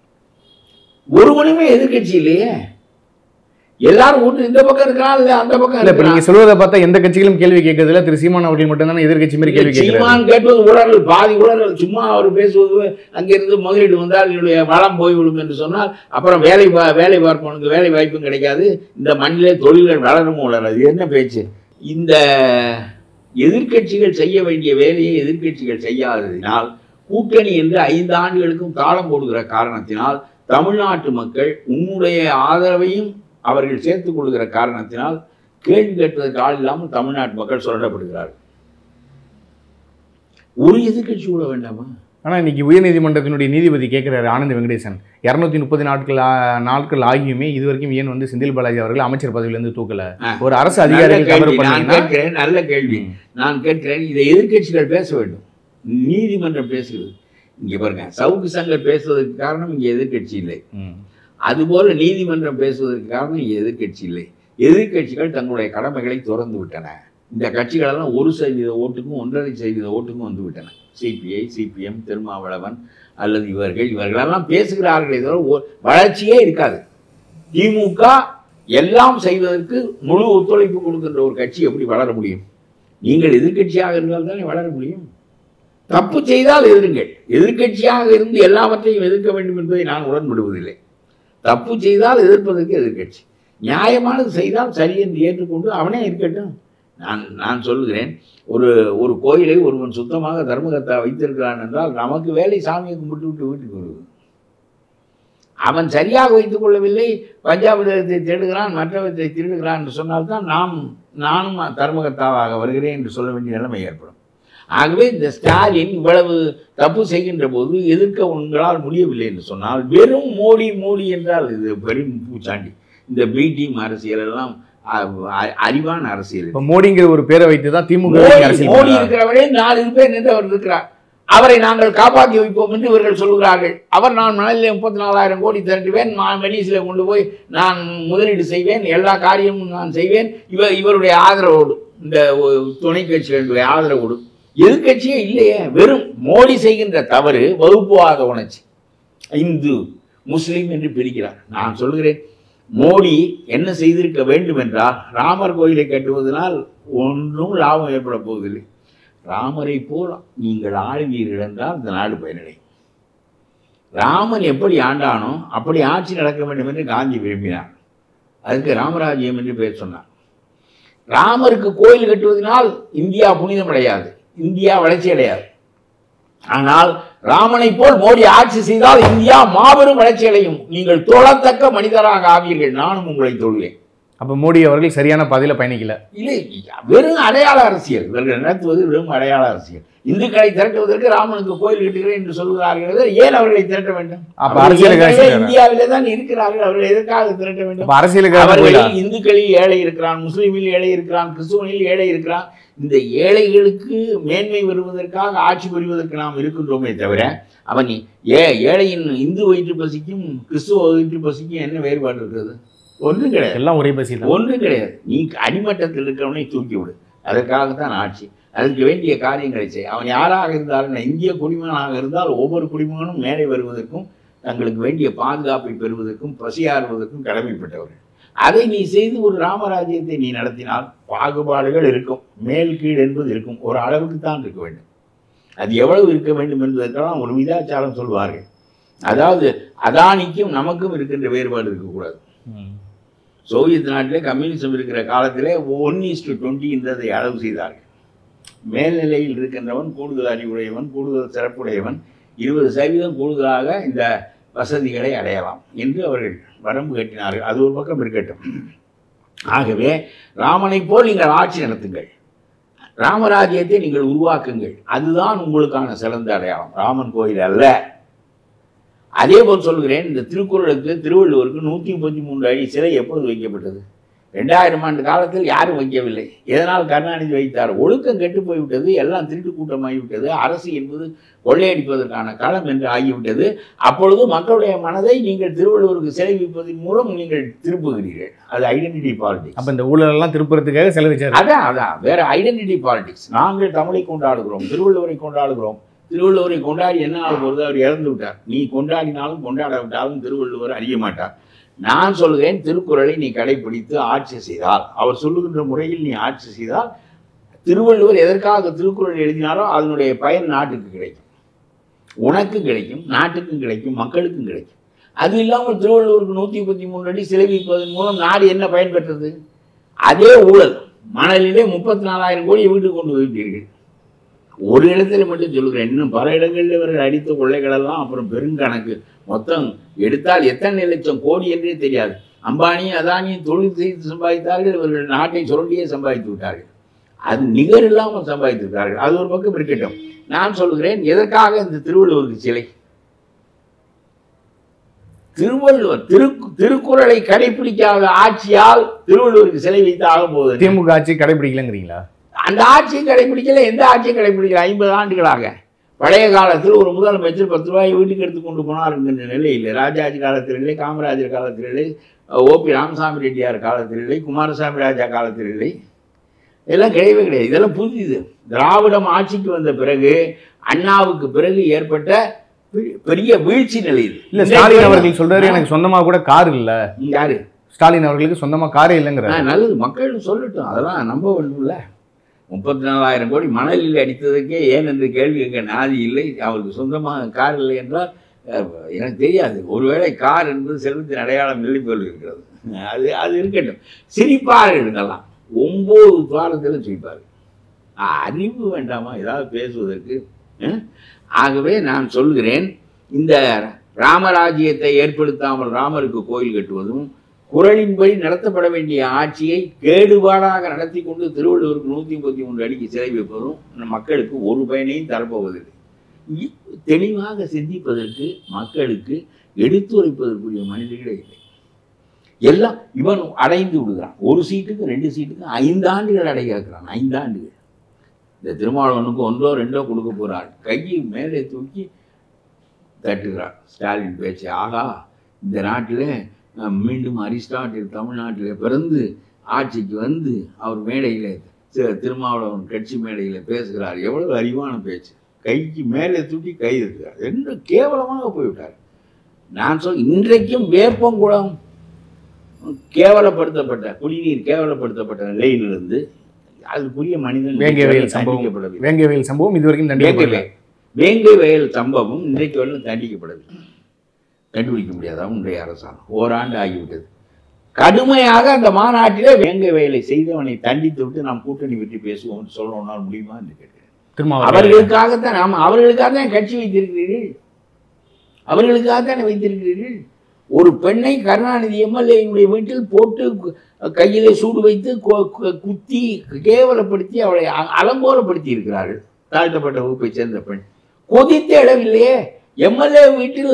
ஒருவனுமே எதிர்கட்சி இல்லையே, எல்லாரும் ஒன்று இந்த பக்கம் இருக்கிறான், இல்ல அந்த பக்கம் இல்லை. நீங்க சொல்வதை பார்த்தா எந்த கட்சிகளும் கேள்வி கேட்கறதுல திரு சீமான் அவர்கள் மட்டும்தானே எதிர்கட்சி மாதிரி கேள்வி கேட்கிறார். சீமான் கேட்பது ஊழல், பாதி ஊழல். சும்மா அவர் பேசுவது அங்கிருந்து முதலீடு வந்தால் என்னுடைய வளம் போய்விடும் என்று சொன்னால் அப்புறம் வேலை பார்ப்பவனுக்கு வேலை வாய்ப்பும் கிடைக்காது, இந்த மண்ணிலே தொழில்கள் வளரும் வளராது. என்ன பேச்சு? இந்த எதிர்கட்சிகள் செய்ய வேண்டிய வேலையை எதிர்கட்சிகள் செய்யாததினால், கூட்டணி என்று 5 ஆண்டுகளுக்கும் காலம் போடுகிற காரணத்தினால், தமிழ்நாட்டு மக்கள் உன்னுடைய ஆதரவையும் அவர்கள் சேர்த்துக் கொள்கிற காரணத்தினால் கேள்வி கேட்பதற்கு ஆள் இல்லாமல் தமிழ்நாட்டு மக்கள் சுரண்டப்படுகிறார்கள். ஒரு எதிர்கட்சி கூட வேண்டாமா? ஆனால் இன்னைக்கு உயர்நீதிமன்றத்தினுடைய நீதிபதி கேட்கிறாரு, ஆனந்த் வெங்கடேசன், 230 நாட்கள் ஆகியுமே இது வரைக்கும் ஏன் வந்து செந்தில் பாலாஜி அவர்கள் அமைச்சர் பதவியிலிருந்து தூக்கல? ஒரு அரசு அதிகாரிகள் நல்ல கேள்வி நான் கேட்கிறேன். இதை எதிர்கட்சிகள் பேச வேண்டும், நீதிமன்றம் பேசுகிறது. இங்க பாருங்க, சவுக்கு சங்கர் பேசுவதற்கு காரணம் இங்க எதிர்கட்சி இல்லை. அதுபோல நீதிமன்றம் பேசுவதற்கு காரணம் இங்கே எதிர்கட்சி இல்லை. எதிர்கட்சிகள் தங்களுடைய கடமைகளை துறந்து விட்டன. இந்த கட்சிகளெல்லாம் 1% ஓட்டுக்கும் 1.5% ஓட்டுக்கும் வந்து விட்டன. சிபிஐ, சிபிஎம், திருமாவளவன் அல்லது இவர்களெல்லாம் பேசுகிறார்களே தவிர வளர்ச்சியே இருக்காது. திமுக எல்லாம் செய்வதற்கு முழு ஒத்துழைப்பு கொடுக்கின்ற ஒரு கட்சி எப்படி வளர முடியும்? நீங்கள் எதிர்கட்சியாக இருந்தால் தானே வளர முடியும். தப்பு செய்தால் எதிருங்கள். எதிர்கட்சியாக இருந்து எல்லாவற்றையும் எதிர்க்க வேண்டும் என்பதை நான் உடன்படுவதில்லை. தப்பு செய்தால் எதிர்ப்பதற்கு எதிர்கட்சி, நியாயமானது செய்தால் சரி என்று ஏற்றுக்கொண்டு அவனே இருக்கட்டும். நான் சொல்லுகிறேன், ஒரு கோயிலை ஒருவன் சுத்தமாக தர்மகர்த்தா வைத்திருக்கிறான் என்றால் நமக்கு வேலை சாமியை கும்பிட்டு விட்டு வீட்டுக்கு வருவது. அவன் சரியாக வைத்துக் கொள்ளவில்லை, பஞ்சாபிரதத்தை தேடுகிறான், மற்றவற்றை திருடுகிறான் என்று சொன்னால்தான் நானும் தர்மகர்த்தாவாக வருகிறேன் என்று சொல்ல வேண்டிய நிலைமை ஏற்படும். ஆகவே இந்த ஸ்டாலின் இவ்வளவு தப்பு செய்கின்ற போது எதிர்க்க உங்களால் முடியவில்லை என்று சொன்னால், வெறும் மோடி என்றால் இது பெரும் பூச்சாண்டி. இந்த பி டீம் அரசியல் எல்லாம் அறிவான அரசியல். மோடிங்கிற ஒரு பேரை வைத்து தான் திமுக மோடி இருக்கிறவரே 4 பேர் நின்று அவர் இருக்கிறார். அவரை நாங்கள் காப்பாற்றி வைப்போம் என்று இவர்கள் சொல்கிறார்கள். நான் மணலில் 34,000 கோடி திரட்டுவேன், வெனிஸில் கொண்டு போய் நான் முதலீடு செய்வேன், எல்லா காரியமும் நான் செய்வேன். இவருடைய ஆதரவோடு, இந்த துணை கட்சிகளுடைய ஆதரவோடு. எதிர்கட்சியே இல்லையே. வெறும் மோடி செய்கின்ற தவறு வகுப்புவாத உணர்ச்சி, இந்து முஸ்லீம் என்று பிரிக்கிறார். நான் சொல்கிறேன், மோடி என்ன செய்திருக்க வேண்டும் என்றால், ராமர் கோயிலை கட்டுவதனால் ஒன்றும் லாபம் ஏற்பட போவதில்லை. ராமரை போல் நீங்கள் ஆளுவீர்கள் என்றால் இந்த நாடு பயனடையும். ராமன் எப்படி ஆண்டானோ அப்படி ஆட்சி நடக்க வேண்டும் என்று காந்தி விரும்பினார். அதுக்கு ராமராஜ்யம் என்று பெயர் சொன்னார். ராமருக்கு கோயில் கட்டுவதனால் இந்தியா புனிதம் அடையாது, இந்தியா வளர்ச்சி அடையாது. ஆனால் ராமனை போல் மோடி ஆட்சி செய்தால் இந்தியா மாபெரும் வளர்ச்சி அடையும். நீங்கள் தொழத்தக்க மனிதராக ஆவீர்கள், நானும் உங்களை தொழுவேன். அப்போ மோடி அவர்கள் சரியான பாதையில் பயணிக்கல. இல்லை, வெறும் அடையாள அரசியல் இவர்கள் நடத்துவது. வெறும் அடையாள அரசியல். இந்துக்களை திரட்டுவதற்கு ராமனுக்கு கோயில் கட்டுகிறேன் என்று சொல்கிறார்கள். ஏன் அவர்களை திரட்ட வேண்டும்? இந்தியாவிலே தான் இருக்கிறார்கள், அவர்கள் எதற்காக திரட்ட வேண்டும்? அரசியலுக்கு இந்துக்களில் ஏழை இருக்கிறான், முஸ்லீமில் ஏழை இருக்கிறான், கிறிஸ்துவனில் ஏழை இருக்கிறான். இந்த ஏழைகளுக்கு மேன்மை வருவதற்காக ஆட்சி புரிவதற்கு நாம் இருக்கின்றோமே தவிர, அவன் ஏழையின் இந்து வயிற்று பசிக்கும் கிறிஸ்துவ வயிற்று பசிக்கும் என்ன வேறுபாடு இருக்கிறது? ஒன்றும் கிடையாது. எல்லாம் ஒரே பசி. ஒன்றும் கிடையாது. நீ அடிமட்டத்தில் இருக்கிறவனை தூக்கி விடு, அதற்காகத்தான் ஆட்சி. அதுக்கு வேண்டிய காரியங்களை செய். அவன் யாராக இருந்தாலும், இந்திய குடிமகனாக இருந்தால் ஒவ்வொரு குடிமகனும் மேலே வருவதற்கும் தங்களுக்கு வேண்டிய பாதுகாப்பை பெறுவதற்கும் பசியாறுவதற்கும் கடமைப்பட்டவர்கள். அதை நீ செய்து ஒரு ராமராஜ்யத்தை நீ நடத்தினால் பாகுபாடுகள் இருக்கும், மேல் கீழ் என்பது இருக்கும். ஒரு அளவுக்கு தான் இருக்க வேண்டும். அது எவ்வளவு இருக்க வேண்டும் என்பதற்கெல்லாம் ஒரு விதாச்சாரம் சொல்வார்கள். அதாவது அதானிக்கும் நமக்கும் இருக்கின்ற வேறுபாடு இருக்கக்கூடாது. சோவியத் நாட்டிலே கம்யூனிசம் இருக்கிற காலத்திலே 1:20 என்றதை அளவு செய்தார்கள். மேல்நிலையில் இருக்கின்றவன் கூடுதல் அறிவுடையவன், கூடுதல் சிறப்புடையவன் 20% கூடுதலாக இந்த வசதிகளை அடையலாம் என்று அவர்கள் வரம்பு கட்டினார்கள். அது ஒரு பக்கம் இருக்கட்டும். ஆகவே ராமனை போல் நீங்கள் ஆட்சி நடத்துங்கள், ராமராஜ்யத்தை நீங்கள் உருவாக்குங்கள். அதுதான் உங்களுக்கான சிறந்த அடையாளம், ராமன் கோயில் அல்ல. அதே போல் சொல்கிறேன், இந்த திருக்குறளுக்கு திருவள்ளுவருக்கு 133 அடி சிலை எப்பொழுது வைக்கப்பட்டது? 2000 ஆண்டு காலத்தில் யாரும் வைக்கவில்லை. எதனால் கருணாநிதி வைத்தார்? ஒழுக்கம் கெட்டு போய்விட்டது, எல்லாம் திருட்டு கூட்டமாகிவிட்டது, அரசு என்பது கொள்ளையடிப்பதற்கான களம் என்று ஆகிவிட்டது. அப்பொழுது மக்களுடைய மனதை நீங்கள் திருவள்ளுவருக்கு சிலை வைப்பதன் மூலம் நீங்கள் திருப்புகிறீர்கள். அது ஐடென்டிட்டி பாலிடிக்ஸ். அப்போ இந்த ஊழலெல்லாம் திருப்புறதுக்காக சிலை வச்சார். அதான் வேற ஐடென்டிட்டி பாலிடிக்ஸ். நாங்கள் தமிழை கொண்டாடுகிறோம், திருவள்ளுவரை கொண்டாடுகிறோம். திருவள்ளுவரை கொண்டாடி என்ன ஆக போகிறது? அவர் இறந்து விட்டார். நீ கொண்டாடினாலும் கொண்டாடாவிட்டாலும் திருவள்ளுவர் அறிய மாட்டார். நான் சொல்கிறேன், திருக்குறளை நீ கடைபிடித்து ஆட்சி செய்தால், அவர் சொல்லுகின்ற முறையில் நீ ஆட்சி செய்தால், திருவள்ளுவர் எதற்காக திருக்குறள் எழுதினாரோ அதனுடைய பயன் நாட்டுக்கு கிடைக்கும், உனக்கும் கிடைக்கும், நாட்டுக்கும் கிடைக்கும், மக்களுக்கும் கிடைக்கும். அது இல்லாமல் திருவள்ளுவருக்கு 133 அடி சிலை வைப்பதன் மூலம் நாடு என்ன பயன் பெற்றது? அதே ஊழல். மணலிலே 34,000 கோடியை வீட்டுக்கு கொண்டு போயிட்டீர்கள். ஒரு இடத்துல மட்டும் சொல்லுகிறேன், இன்னும் பல இடங்களில் இவர்கள் அடித்த கொள்ளைகளெல்லாம் அப்புறம் பெருங்கணக்கு. மொத்தம் எடுத்தால் எத்தனை லட்சம் கோடி என்றே தெரியாது. அம்பானியும் அதானியும் தொழில் செய்து சம்பாதித்தார்கள், இவர்கள் நாட்டை சுரண்டியே சம்பாதித்து விட்டார்கள். அது நிகர் இல்லாமல் சம்பாதித்திருக்கிறார்கள். அது ஒரு பக்கம் இருக்கட்டும். நான் சொல்கிறேன், எதற்காக இந்த திருவள்ளுவருக்கு சிலை? திருவள்ளுவர் திருக்குறளை கடைபிடிக்காத ஆட்சியால் திருவள்ளுவருக்கு சிலை வைத்து ஆக போகுது. திமுக ஆட்சி கடைபிடிக்கலங்கிறீங்களா? அந்த ஆட்சியும் கடைபிடிக்கல, எந்த ஆட்சியும் கடைபிடிக்கல. 50 ஆண்டுகளாக. பழைய காலத்தில் ஒரு முதலமைச்சர் 10 ரூபாய் வீட்டுக்கு எடுத்து கொண்டு போனார் என்கின்ற நிலை இல்லை. ராஜாஜி காலத்தில் இல்லை, காமராஜர் காலத்தில் இல்லை, ஓபி ராமசாமி ரெட்டியார் காலத்தில் இல்லை, குமாரசாமி ராஜா காலத்தில் இல்லை. இதெல்லாம் கிடையவே கிடையாது. இதெல்லாம் புதிது. திராவிடம் ஆட்சிக்கு வந்த பிறகு, அண்ணாவுக்கு பிறகு ஏற்பட்ட பெரிய வீழ்ச்சி நிலை இது. இல்லை, ஸ்டாலின் அவர்கள் சொல்றாரு, எனக்கு சொந்தமாக கூட கார் இல்லை. யாரு? ஸ்டாலின் அவர்களுக்கு சொந்தமாக காரே இல்லைங்கிற. நல்லது, மக்கள் சொல்லட்டும், அதெல்லாம் நம்ப வேண்டும்ல. 34,000 கோடி மணலில் அடித்ததற்கே ஏன் என்று கேள்வி கேட்க நாதி இல்லை. அவருக்கு சொந்தமாக கார் இல்லை என்றால் எனக்கு தெரியாது. ஒருவேளை கார் என்பது செல்வத்தின் அடையாளம் இல்லை போல் இருக்கிறது. அது இருக்கட்டும். சிரிப்பாக இருக்கலாம். 9 துவாரத்தில் செய்வார். அறிவு வேண்டாமா ஏதாவது பேசுவதற்கு? ஆகவே நான் சொல்கிறேன், இந்த ராமராஜ்யத்தை ஏற்படுத்தாமல் ராமருக்கு கோயில் கட்டுவதும், குறளின்படி நடத்தப்பட வேண்டிய ஆட்சியை கேடுபாடாக நடத்தி கொண்டு திருவள்ளுவருக்கு 133 அடிக்கு சிலை வைப்பதும் மக்களுக்கு ஒரு பயனையும் தரப்போவதில்லை. தெளிவாக சிந்திப்பதற்கு, மக்களுக்கு எடுத்துரைப்பதற்குரிய மனிதர்களே இல்லை. எல்லாம் இவன் அடைந்து விடுகிறான். 1 சீட்டுக்கு 2 சீட்டுக்கு 5 ஆண்டுகள் அடைய கேட்கிறான். 5 ஆண்டுகள். இந்த திருமாவளவனுக்கு 1ஓ 2ஓ கொடுக்க போகிறாள். கையை மேலே தூக்கி தட்டுகிறார் ஸ்டாலின் பேச்சு. ஆகா, இந்த நாட்டில் மீண்டும் அரிஸ்டாட்டில் தமிழ்நாட்டில் பிறந்து ஆட்சிக்கு வந்து அவர் மேடையில் திருமாவளவன் கட்சி மேடையில் பேசுகிறார். எவ்வளவு அறிவான பேச்சு. கைக்கு மேலே தூக்கி கை இருக்கிறார் என்று கேவலமாக போய்விட்டார். நான் இன்றைக்கும் வேப்பங்குளம் கேவலப்படுத்தப்பட்ட, குடிநீர் கேவலப்படுத்தப்பட்ட நிலையிலிருந்து அதுக்குரிய மனிதன் வேங்கை வயல் சம்பவம் இதுவரைக்கும் வேங்கை வயல் சம்பவம் இன்றைக்கு வரலும் தண்டிக்கப்படவில்லை. கண்டுபிடிக்க முடியாதா உன்னுடைய அரசாங்கம்? ஓராண்டு ஆகிவிட்டது. கடுமையாக அந்த மாநாட்டிலே வேங்கை வயலை செய்தவனை தண்டித்து விட்டு நாம் கூட்டணி பற்றி பேசுவோம் சொல்லணும்னால் முடியுமா என்று கேட்கிறேன். அவர்களுக்காகத்தான் கட்சி வைத்திருக்கிறீர்கள். அவர்களுக்காகத்தானே வைத்திருக்கிறீர்கள். ஒரு பெண்ணை கருணாநிதி எம்எல்ஏனுடைய வீட்டில் போட்டு கையிலே சூடு வைத்து குத்தி கேவலப்படுத்தி அவளை அலங்கோலப்படுத்தி இருக்கிறார்கள். தாழ்த்தப்பட்ட வகுப்பை சேர்ந்த பெண் கொதித்த இடமில்லையே. எம்எல்ஏ வீட்டில்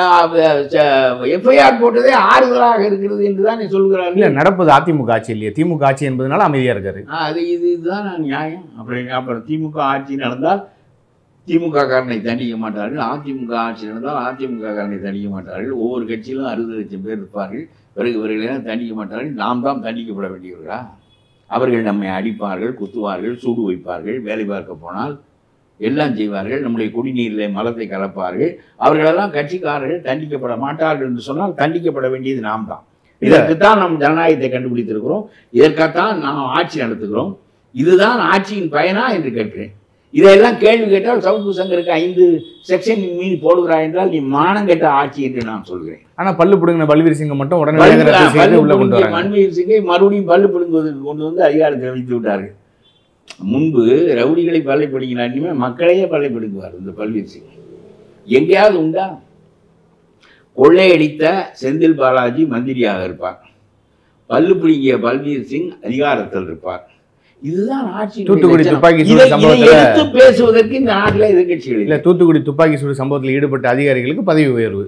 எஃப்ஐஆர் போட்டதே ஆறுதலாக இருக்கிறது என்றுதான் சொல்கிறார்கள். இல்லை, நடப்பது அதிமுக ஆட்சி இல்லையே, திமுக ஆட்சி என்பதனால அமைதியாக இருக்காரு. இதுதான் நியாயம். அப்புறம் திமுக ஆட்சி நடந்தால் திமுக காரனை தண்டிக்க மாட்டார்கள், அதிமுக ஆட்சி நடந்தால் அதிமுக காரனை தண்டிக்க மாட்டார்கள். ஒவ்வொரு கட்சியிலும் 60 லட்சம் பேர் இருப்பார்கள். பிறகு இவர்களெல்லாம் தண்டிக்க மாட்டார்கள். நாம் தான் தண்டிக்கப்பட வேண்டியவர்களா? அவர்கள் நம்மை அடிப்பார்கள், குத்துவார்கள், சூடு வைப்பார்கள், வேலை பார்க்க போனால் எல்லாம் செய்வார்கள். நம்முடைய குடிநீரில் மலத்தை கலப்பார்கள். அவர்களெல்லாம் கட்சிக்காரர்கள் தண்டிக்கப்பட மாட்டார்கள் என்று சொன்னால் தண்டிக்கப்பட வேண்டியது நாம் தான். இதற்குத்தான் நாம் ஜனநாயகத்தை கண்டுபிடித்திருக்கிறோம். இதற்காகத்தான் நாம் ஆட்சி நடத்துகிறோம். இதுதான் ஆட்சியின் பயனா என்று கேட்கிறேன். இதையெல்லாம் கேள்வி கேட்டால் சவுக்கு சங்கருக்கு 5 செக்ஷன் மீறி போடுகிறாய் என்றால் நீ மானம் கேட்ட ஆட்சி என்று நான் சொல்கிறேன். ஆனால் பல்லு பிடுங்கின பல்வீர் சிங்கை மட்டும் உடனே மன்வீர் சிங்கை மறுபடியும் பல்லு பிடுங்குவதற்கு கொண்டு வந்து அதிகாரத்தில் வைத்து விட்டார்கள். முன்பு ரவுடிகளை பல்லை பிடிங்கினாலுமே மக்களையே பல்லை பிடுங்குவார் இந்த பல்வீர் சிங். எங்கேயாவது உண்டா? கொள்ளையடித்த செந்தில் பாலாஜி மந்திரியாக இருப்பார். பல்லு பிடுங்கிய பல்வீர் சிங் அதிகாரத்தில் இருப்பார். இதுதான் ஆட்சி. தூத்துக்குடி துப்பாக்கி சூடு சம்பவத்தில் பேசுவதற்கு இந்த நாட்டில் எதிர்கட்சிகள் இல்லை. தூத்துக்குடி துப்பாக்கி சூடு சம்பவத்தில் ஈடுபட்ட அதிகாரிகளுக்கு பதவி உயர்வு.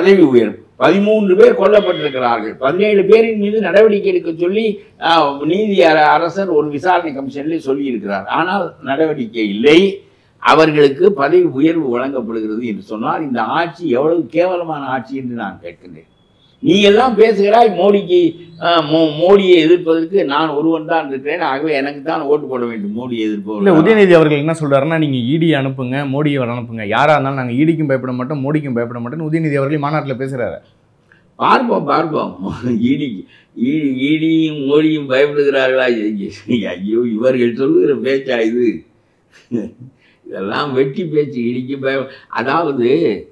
13 பேர் கொல்லப்பட்டிருக்கிறார்கள். 17 பேரின் மீது நடவடிக்கை எடுக்க சொல்லி நீதி அரசர் ஒரு விசாரணை கமிஷனில் சொல்லியிருக்கிறார். ஆனால் நடவடிக்கை இல்லை. அவர்களுக்கு பதவி உயர்வு வழங்கப்படுகிறது என்று சொன்னால் இந்த ஆட்சி எவ்வளவு கேவலமான ஆட்சி என்று நான் கேட்கின்றேன். நீ எல்லாம் பேசுகிறாய் மோடியை எதிர்ப்பதற்கு நான் ஒருவன் தான் இருக்கிறேன். ஆகவே எனக்கு தான் ஓட்டு போட வேண்டும் மோடியை எதிர்ப்போம். இல்லை, உதயநிதி அவர்கள் என்ன சொல்றாருன்னா, நீங்க ஈடி அனுப்புங்க, மோடியை அனுப்புங்க, யாரா இருந்தாலும் நாங்கள் ஈடிக்கும் பயப்பட மாட்டோம், மோடிக்கும் பயப்பட மாட்டோம். உதயநிதி அவர்கள் மாநாட்டில் பேசுறாரு. பார்ப்போம். ஈடியும் மோடியும் பயப்படுகிறார்களா? ஐயோ, இவர்கள் சொல்லுகிற பேச்சா இது? இதெல்லாம் வெட்டி பேச்சு. இடிக்கு அதாவது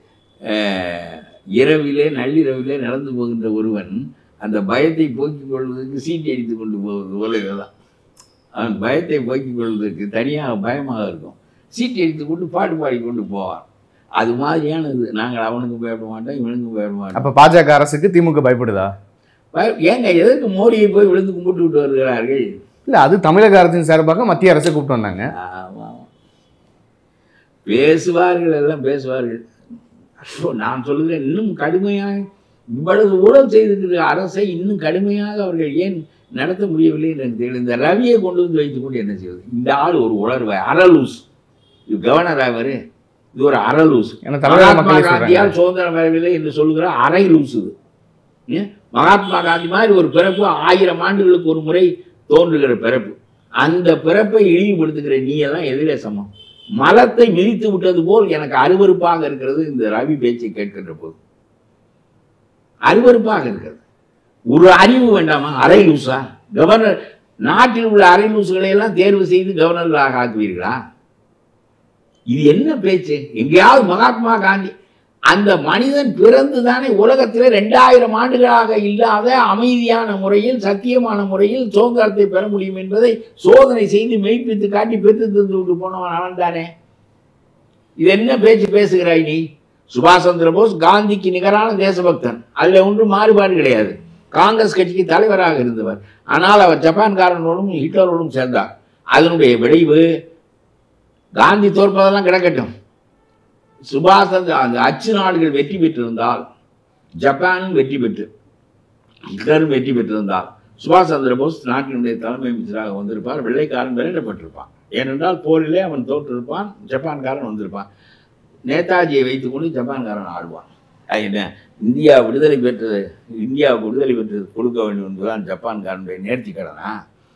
இரவிலே நள்ளிரவிலே நடந்து போகின்ற ஒருவன் அந்த பயத்தை போக்கிக் கொள்வதற்கு சீட்டி அடித்து கொண்டு போவது போல இதெல்லாம். அவன் பயத்தை போக்கிக் கொள்வதற்கு தனியாக பயமாக இருக்கும். சீட்டி அடித்து கொண்டு பாட்டு பாடி கொண்டு போவான். அது மாதிரியானது. நாங்கள் அவனுக்கு பயப்பட மாட்டோம், இவனுக்கும் பயப்பட மாட்டோம். அப்போ பாஜக அரசுக்கு திமுக பயப்படுதா? ஏங்க எதற்கு மோடியை போய் விழுந்து கும்பிட்டு விட்டு வருகிறார்கள்? இல்லை, அது தமிழக அரசின் சார்பாக மத்திய அரசை கூப்பிட்டு வந்தாங்க. ஆமாம், பேசுவார்கள், எல்லாம் பேசுவார்கள். நான் சொல்லுகிறேன், இன்னும் கடுமையாக இவ்வளவு ஊழல் செய்திருக்கிற அரசை இன்னும் கடுமையாக அவர்கள் ஏன் நடத்த முடியவில்லை என்று தெரியல. இந்த ரவியை கொண்டு வந்து வைத்துக்கொண்டு என்ன செய்வது? இந்த ஆள் ஒரு உளர்வாய் அரலூஸ். இது கவர்னரா இவர்? இது ஒரு அரலூஸ். மகாத்மா காந்தியால் சுதந்திரம் வரவில்லை என்று சொல்லுகிற அரை லூஸ் இது. மகாத்மா காந்தி மாதிரி ஒரு பிறப்பு 1000 ஆண்டுகளுக்கு ஒரு முறை தோன்றுகிற பிறப்பு. அந்த பிறப்பை இழிவுபடுத்துகிற நீ எல்லாம் எதிரே சமம். மலத்தை மிதித்து விட்டது போல் எனக்கு அருவருப்பாக இருக்கிறது இந்த ரவி பேச்சை கேட்கின்ற போது. அருவருப்பாக இருக்கிறது. ஒரு அறிவு வேண்டாமா? அரை லூசா? கவர்னர் நாட்டில் உள்ள அரை லூசுகளை எல்லாம் தேர்வு செய்து கவர்னர்களாக ஆக்குவீர்களா? இது என்ன பேச்சு? எங்கேயாவது மகாத்மா காந்தி அந்த மனிதன் பிறந்து தானே உலகத்தில் 2000 ஆண்டுகளாக இல்லாத அமைதியான முறையில் சத்தியமான முறையில் சுதந்திரத்தை பெற முடியும் என்பதை சோதனை செய்து மெய்ப்பித்து காட்டி பெற்று தந்து விட்டு போனவன் அவன் தானே. இது என்ன பேச்சு பேசுகிறாய் நீ? சுபாஷ் சந்திர போஸ் காந்திக்கு நிகரான தேசபக்தன், அதில் ஒன்றும் மாறுபாடு கிடையாது. காங்கிரஸ் கட்சிக்கு தலைவராக இருந்தவர். ஆனால் அவர் ஜப்பான்காரனோடும் ஹிட்லரோடும் சேர்ந்தார். அதனுடைய விளைவு காந்தி தோற்பதெல்லாம் கிடக்கட்டும், சுபாஷ் அந்த அச்சு நாடுகள் வெற்றி பெற்றிருந்தால், ஜப்பானும் வெற்றி பெற்று ஹிட்லரும் வெற்றி பெற்றிருந்தால் சுபாஷ் சந்திர போஸ் நாட்டினுடைய தலைமை அமைச்சராக வந்திருப்பார். வெள்ளைக்காரன் வெளியிடப்பட்டிருப்பான். ஏனென்றால் போரிலே அவன் தோற்றிருப்பான், ஜப்பான்காரன் வந்திருப்பான். நேதாஜியை வைத்துக்கொண்டு ஜப்பான்காரன் ஆடுவான். என்ன இந்தியா விடுதலை பெற்றது, இந்தியாவுக்கு விடுதலை பெற்றது கொடுக்க வேண்டும் என்பதுதான் ஜப்பான்காரனுடைய நேர்த்தி கடனா?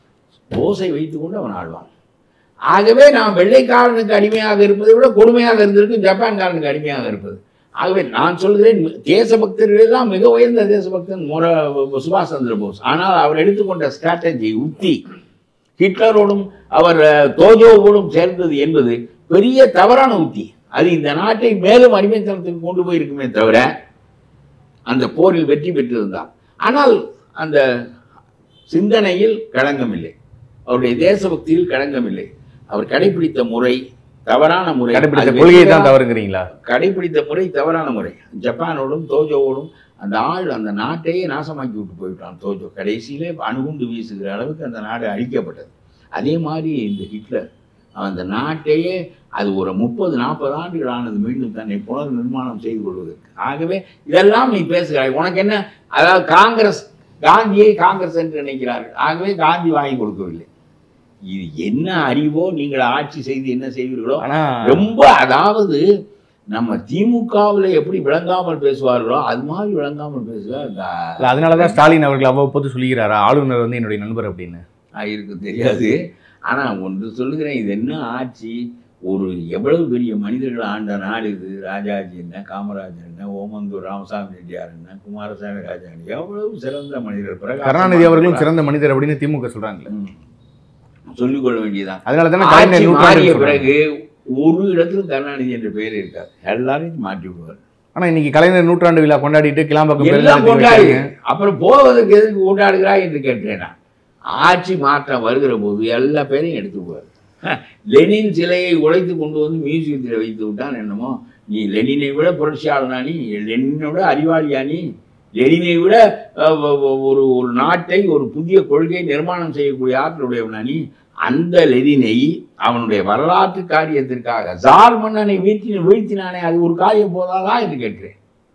போஸை வைத்துக்கொண்டு அவன் ஆடுவான். ஆகவே நாம் வெள்ளைக்காரனுக்கு அடிமையாக இருப்பதை விட கொடுமையாக இருந்திருக்கு ஜப்பான்காரனுக்கு அடிமையாக இருப்பது. ஆகவே நான் சொல்கிறேன், தேசபக்தர்கள் தான் மிக உயர்ந்த தேசபக்தன் சுபாஷ் சந்திர போஸ். ஆனால் அவர் எடுத்துக்கொண்ட ஸ்ட்ராட்டஜி, உத்தி, ஹிட்லரோடும் அவர் தோஜோவோடும் சேர்ந்தது என்பது பெரிய தவறான உத்தி. அது இந்த நாட்டை மேலும் அடிமைத்தனத்துக்கு கொண்டு போயிருக்குமே தவிர அந்த போரில் வெற்றி பெற்றிருந்தார். ஆனால் அந்த சிந்தனையில் களங்கம் இல்லை, அவருடைய தேசபக்தியில் களங்கம் இல்லை. அவர் கடைபிடித்த முறை தவறான முறை. கொள்கையை தான் தவறுங்கிறீங்களா? கடைபிடித்த முறை தவறான முறை. ஜப்பானோடும் தோஜோவோடும் அந்த நாட்டையே நாசமாக்கி விட்டு போயிட்டான் தோஜோ. கடைசியிலே அணுகுண்டு வீசுகிற அளவுக்கு அந்த நாடு அழிக்கப்பட்டது. அதே மாதிரி இந்த ஹிட்லர் அந்த நாட்டையே அது ஒரு 30-40 ஆண்டுகள் ஆனது மீண்டும் தன்னை புனர் நிர்மாணம் செய்து கொள்வதற்கு. ஆகவே இதெல்லாம் நீ பேசுகிறாய். உனக்கு என்ன? அதாவது காந்தியை காங்கிரஸ் என்று நினைக்கிறார்கள். ஆகவே காந்தி வாங்கி கொடுக்கவில்லை. இது என்ன அறிவோ? நீங்கள் ஆட்சி செய்து என்ன செய்வீர்களோ ரொம்ப, அதாவது நம்ம திமுகவில் எப்படி விளங்காமல் பேசுவார்களோ அது மாதிரி விளங்காமல் பேசுவார். அதனாலதான் ஸ்டாலின் அவர்கள் அவ்வப்போது சொல்லுகிறாரா ஆளுநர் வந்து என்னுடைய நண்பர் அப்படின்னு? இருக்கு தெரியாது. ஆனால் ஒன்று சொல்லுகிறேன், இது என்ன ஆட்சி? ஒரு எவ்வளவு பெரிய மனிதர்கள் ஆண்ட நாடு இது. ராஜாஜி என்ன, காமராஜர் என்ன, ஓமந்தூர் ராமசாமி ரெட்டியார் என்ன, குமாரசாமி ராஜா, எவ்வளவு சிறந்த மனிதர். கருணாநிதி அவர்களும் சிறந்த மனிதர் அப்படின்னு திமுக சொல்றாங்களே, சொல்லிக்கொள்ள வேண்டியதான். அதனால தானே மாறிய பிறகு ஒரு இடத்துல கருணாநிதி என்ற பெயர் இருக்காது, எல்லாரையும் மாற்றி விடுவார். ஆனா இன்னைக்கு கலைஞர் நூற்றாண்டு விழா கொண்டாடிட்டு கிளாம்பக்கம் எல்லாம் கொண்டாடி அப்புறம் போவதற்கு எதுக்கு கொண்டாடுகிறாய் என்று கேட்டேன். ஆட்சி மாற்றம் வருகிற போது எல்லா பேரையும் எடுத்துக்குவார். லெனின் சிலையை உடைத்து கொண்டு வந்து மியூசியத்தில் வைத்து விட்டான். என்னமோ நீ லெனினை விட புரட்சியாளனா? நீ லெனினை விட அறிவாளியா? நீ லெனினை விட ஒரு நாட்டை ஒரு புதிய கொள்கையை நிர்மாணம் செய்யக்கூடிய ஆற்றலுடையவனா நீ? அந்த லெனினை அவனுடைய வரலாற்று காரியத்திற்காக ஜார் மன்னனை வீழ்த்தினானே, அது ஒரு காரியம் போதாதா என்று கேட்கிறேன்.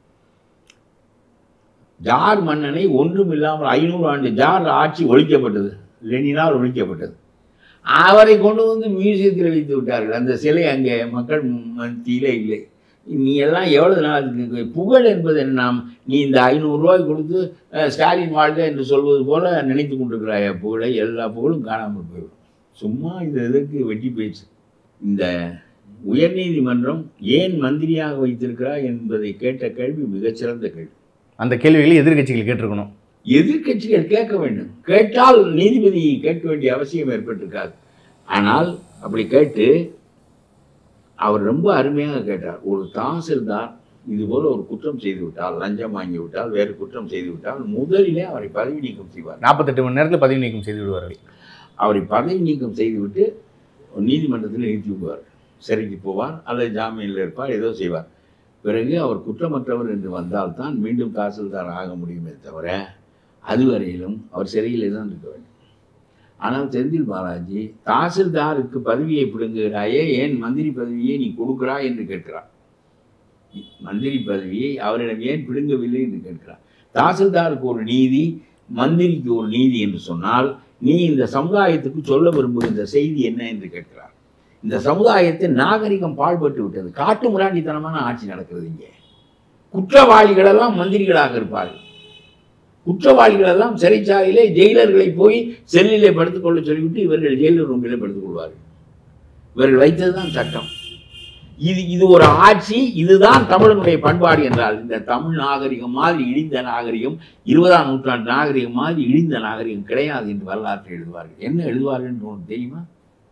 ஜார் மன்னனை ஒன்றும் இல்லாமல் 500 ஆண்டு ஜார் ஆட்சி ஒழிக்கப்பட்டது, லெனினால் ஒழிக்கப்பட்டது. அவரை கொண்டு வந்து மியூசியத்தில் வைத்து விட்டார்கள். அந்த சிலை அங்கே மக்கள் மத்தியிலே இல்லை. நீ எல்லாம் எவ்வளவு நாள் புகழ் என்பது என்ன? நீ இந்த 500 ரூபாய் கொடுத்து ஸ்டாலின் வாழ்க என்று சொல்வது போல நினைத்து கொண்டிருக்கிறாய புகழை. எல்லா புகழும் காணாமல் போய்விடும். சும்மா இது எதற்கு வெட்டி போயிடுச்சு. இந்த உயர்நீதிமன்றம் ஏன் மந்திரியாக வைத்திருக்கிறார் என்பதை கேட்ட கேள்வி மிகச்சிறந்த கேள்வி. அந்த கேள்விகளை எதிர்கட்சிகள் கேட்டிருக்கணும். எதிர்கட்சிகள் கேட்க வேண்டும். கேட்டால் நீதிபதி கேட்க வேண்டிய அவசியம் ஏற்பட்டிருக்காது. ஆனால் அப்படி கேட்டு அவர் ரொம்ப அருமையாக கேட்டார். ஒரு தாசில்தார் இதுபோல் ஒரு குற்றம் செய்து விட்டால், லஞ்சம் வாங்கி விட்டால், வேறு குற்றம் செய்து விட்டால் முதலிலே அவரை பதவி நீக்கம் செய்வார். 48 மணி நேரத்தில் பதவி நீக்கம் செய்து விடுவார்கள். அவரை பதவி நீக்கம் செய்துவிட்டு நீதிமன்றத்தில் நிறுத்தி விடுவார். சிறைக்கு போவார் அல்லது ஜாமீனில் இருப்பார், ஏதோ செய்வார். பிறகு அவர் குற்றமற்றவர் என்று வந்தால்தான் மீண்டும் தாசில்தார் ஆக முடியுமே தவிர அதுவரையிலும் அவர் சிறையிலே தான் இருக்க வேண்டும். ஆனால் செந்தில் பாலாஜி தாசில்தாருக்கு பதவியை பிடுங்குகிறாயே, ஏன் மந்திரி பதவியை நீ கொடுக்கிறாய் என்று கேட்கிறார். மந்திரி பதவியை அவரிடம் ஏன் பிடுங்கவில்லை என்று கேட்கிறார். தாசில்தாருக்கு ஒரு நீதி, மந்திரிக்கு ஒரு நீதி என்று சொன்னால் நீ இந்த சமுதாயத்துக்கு சொல்ல விரும்புகின்ற செய்தி என்ன என்று கேட்கிறார். இந்த சமுதாயத்தின் நாகரிகம் பாழ்பட்டு விட்டது. காட்டு முராண்டித்தனமான ஆட்சி நடக்கிறது. இங்கே குற்றவாளிகளெல்லாம் மந்திரிகளாக இருப்பார்கள். குற்றவாளிகளெல்லாம் சிறைச்சாலையிலே ஜெயிலர்களை போய் செல்லிலே படுத்துக்கொள்ள சொல்லிவிட்டு இவர்கள் ஜெயிலர் ரூமிலே படுத்துக் கொள்வார்கள். இவர்கள் வைத்ததுதான் சட்டம். இது ஒரு ஆட்சி. இதுதான் தமிழனுடைய பண்பாடு என்றால் இந்த தமிழ் நாகரிகம் மாதிரி இழிந்த நாகரிகம், 20ஆம் நூற்றாண்டு நாகரிகம் மாதிரி இழிந்த நாகரிகம் கிடையாது என்று வரலாற்றை எழுதுவார்கள். என்ன எழுதுவார்கள் என்று உனக்கு தெரியுமா?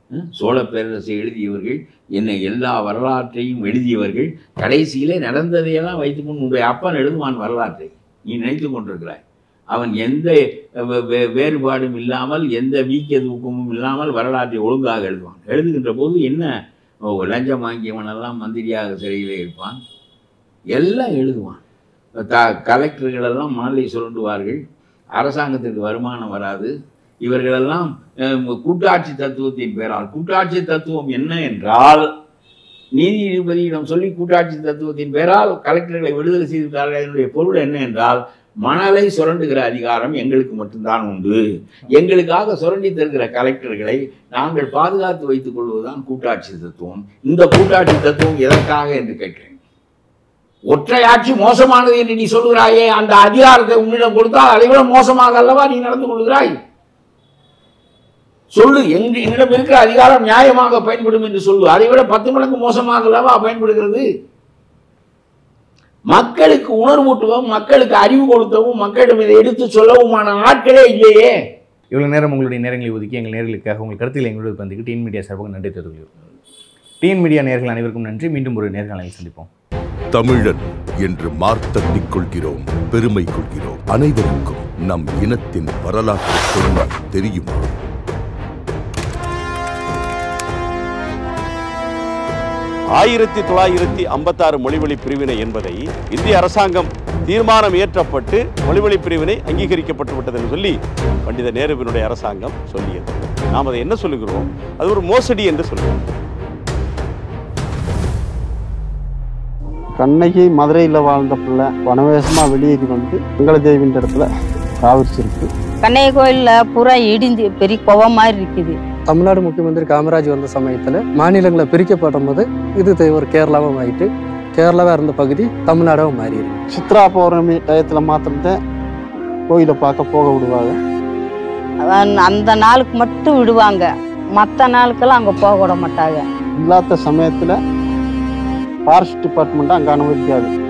சோழ பேரரசை எழுதியவர்கள், என்ன எல்லா வரலாற்றையும் எழுதியவர்கள், கடைசியிலே நடந்ததையெல்லாம் வைத்துக்கொண்டு உன்னுடைய அப்பன் எழுதுவான் வரலாற்றை நீ நினைத்து கொண்டிருக்கிறாய். அவன் எந்த வேறுபாடும் இல்லாமல், எந்த வீக்க தூக்கமும் இல்லாமல் வரலாற்றை ஒழுங்காக எழுதுவான். எழுதுகின்ற போது என்ன, லஞ்சம் வாங்கியவனெல்லாம் மந்திரியாக சிறையில் இருப்பான், எல்லாம் எழுதுவான். கலெக்டர்களெல்லாம் மணலை சுரண்டுவார்கள், அரசாங்கத்திற்கு வருமானம் வராது. இவர்களெல்லாம் கூட்டாட்சி தத்துவத்தின் பெயரால், கூட்டாட்சி தத்துவம் என்ன என்றால், நீதிபதியிடம் சொல்லி கூட்டாட்சி தத்துவத்தின் பெயரால் கலெக்டர்களை விடுதலை செய்துவிட்டார்கள். அதனுடைய பொருள் என்ன என்றால், மணலை சுரண்டுகிற அதிகாரம் எங்களுக்கு மட்டும்தான் உண்டு, எங்களுக்காக சுரண்டி தருகிற கலெக்டர்களை நாங்கள் பாதுகாத்து வைத்துக் கொள்வதுதான் கூட்டாட்சி தத்துவம். இந்த கூட்டாட்சி தத்துவம் எதற்காக என்று கேட்கிறேன். ஒற்றையாட்சி மோசமானது என்று நீ சொல்கிறாயே, அந்த அதிகாரத்தை உன்னிடம் கொடுத்தால் அதை விட மோசமாக அல்லவா நீ நடந்து கொள்கிறாய்? சொல்லு, என்னிடம் இருக்கிற அதிகாரம் நியாயமாக பயன்படும் என்று சொல்லு. அதை விட 10 மடங்கு மோசமாக அல்லவா பயன்படுகிறது? மக்களுக்கு உணர்வூட்டவும், மக்களுக்கு அறிவு கொடுத்தவும், மக்களிடம் இதை எடுத்து சொல்லவுமான ஆட்களே இல்லையே. இவ்வளவு நேரம் உங்களுடைய நேரங்களை ஒதுக்கி எங்கள் நேர்களுக்காக உங்கள் கருத்தில் எங்களோடு பந்துக்கு டிஎன் மீடியா சார்பாக நன்றி தெரிவிக்கிறோம். டிஎன் மீடியா நேர்கள் அனைவருக்கும் நன்றி. மீண்டும் ஒரு நேர்காணலில் சந்திப்போம். தமிழன் என்று மார்த்தட்டிக் கொள்கிறோம், பெருமை கொள்கிறோம். அனைவருக்கும் நம் இனத்தின் வரலாற்று சொன்ன தெரியுமா? 1956 மொழிவழி பிரிவினை என்பதை இந்திய அரசாங்கம் தீர்மானம் இயற்றப்பட்டு மொழிவழி பிரிவினை அங்கீகரிக்கப்பட்டு விட்டது என்று சொல்லி பண்டித நேருவினுடைய அரசாங்கம் சொல்லியது. நாம் அதை என்ன சொல்லுகிறோம்? அது ஒரு மோசடி என்று சொல்லுவோம். கண்ணகி மதுரையில் வாழ்ந்த பிள்ளை வனவேசமாக வெளியேறி வந்து மங்களதேவின்ற இடத்துல காவிரிச்சிருக்கு. கண்ணகி கோயிலில் பூரா இடிஞ்சு பெரிய கோவம் மாதிரி இருக்குது. தமிழ்நாடு முக்கியமந்திரி காமராஜ் வந்த சமயத்தில் மாநிலங்களை பிரிக்கப்படும் போது இது ஒரு கேரளாவும் ஆயிட்டு, கேரளாவாக இருந்த பகுதி தமிழ்நாடாவும் மாறிடுது. சித்ரா பௌர்ணமி டயத்தில் மாத்திரம்தான் கோயிலை பார்க்க போக விடுவாங்க. அந்த நாளுக்கு மட்டும் விடுவாங்க, மற்ற நாளுக்கெல்லாம் அங்கே போக விட மாட்டாங்க. இல்லாத சமயத்தில் ஃபாரஸ்ட் டிபார்ட்மெண்ட்டு அங்கே அனுமதிக்காது.